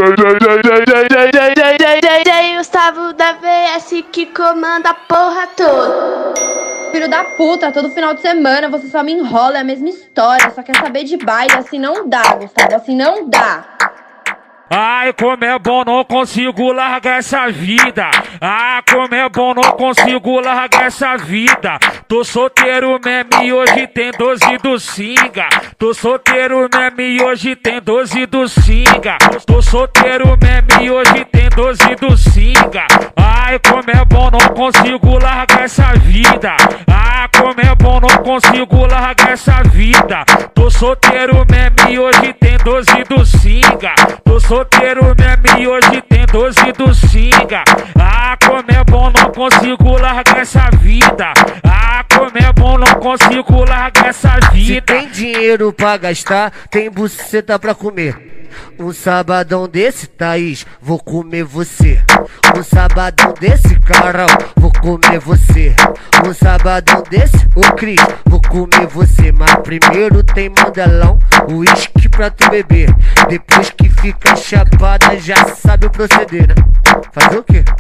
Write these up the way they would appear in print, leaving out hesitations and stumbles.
DJ Gustavo da VS que comanda a porra toda. Filho da puta, todo final de semana você só me enrola, é a mesma história. Só quer saber de baile, assim não dá, Gustavo, assim não dá. Ai, como é bom, não consigo largar essa vida. Ah, como é bom, não consigo largar essa vida. Tô solteiro mesmo e hoje tem 12 do Singa. Tô solteiro mesmo e hoje tem 12 do Singa. Tô solteiro mesmo e hoje tem 12 do Singa. Ai, como é bom, não consigo largar essa vida. Ah, como é bom, não consigo largar essa vida. Tô solteiro mesmo e hoje tem 12 do Singa. Tô solteiro mesmo e hoje tem 12 do Singa. Ah, como é bom, não consigo largar essa vida. Ah, como é bom, não consigo largar essa vida. Se tem dinheiro pra gastar, tem buceta pra comer. Um sabadão desse, Thaís, vou comer você. Um sabadão desse, Carol, vou comer você. Um sabadão desse, ô Cris, vou comer você. Mas primeiro tem mandelão, uísque pra tu beber. Depois que fica chapada, já sabe o proceder, né? Fazer o quê?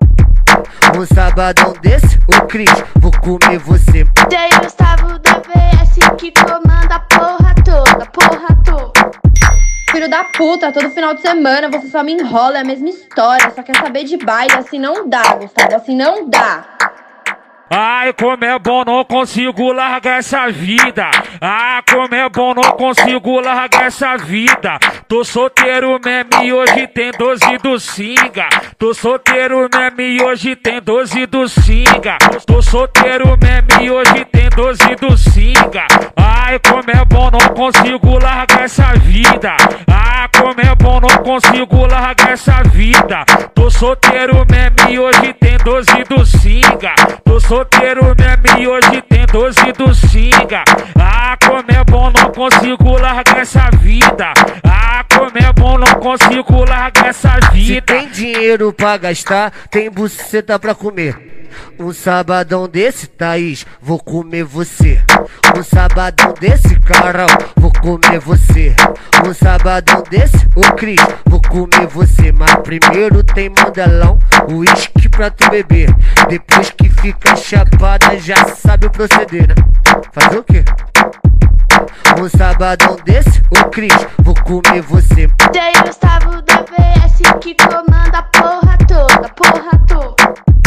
Um sabadão desse, ô Cris, vou comer você. DJ Gustavo da VS que comanda a porra toda, porra toda. Filho da puta, todo final de semana você só me enrola, é a mesma história. Só quer saber de baile, assim não dá, Gustavo, assim não dá. Ai, como é bom, não consigo largar essa vida. Ah, como é bom, não consigo largar essa vida. Tô solteiro mesmo e hoje tem 12 do Singa. Tô solteiro mesmo e hoje tem 12 do Singa. Tô solteiro mesmo e hoje tem 12 do Singa. Ai, como é bom, não consigo largar essa vida. Ah, como é bom, não consigo largar essa vida. Tô solteiro mesmo e hoje tem 12 do Singa. Tô solteiro mesmo e hoje tem 12 do Singa. Ah, como é bom, não consigo largar essa vida. Ah, como é bom, não consigo largar essa vida. Se tem dinheiro pra gastar, tem buceta pra comer. Um sabadão desse, Thaís, vou comer você. Um sabadão desse, Carol, vou comer você. Um sabadão desse, ô Cris, vou comer você. Mas primeiro tem mandelão, uísque pra tu beber. Depois que fica chapada, já sabe o proceder, né? Fazer o quê? Um sabadão desse, ô Cris, vou comer você. DJ Gustavo da VS que comanda a porra toda, porra toda.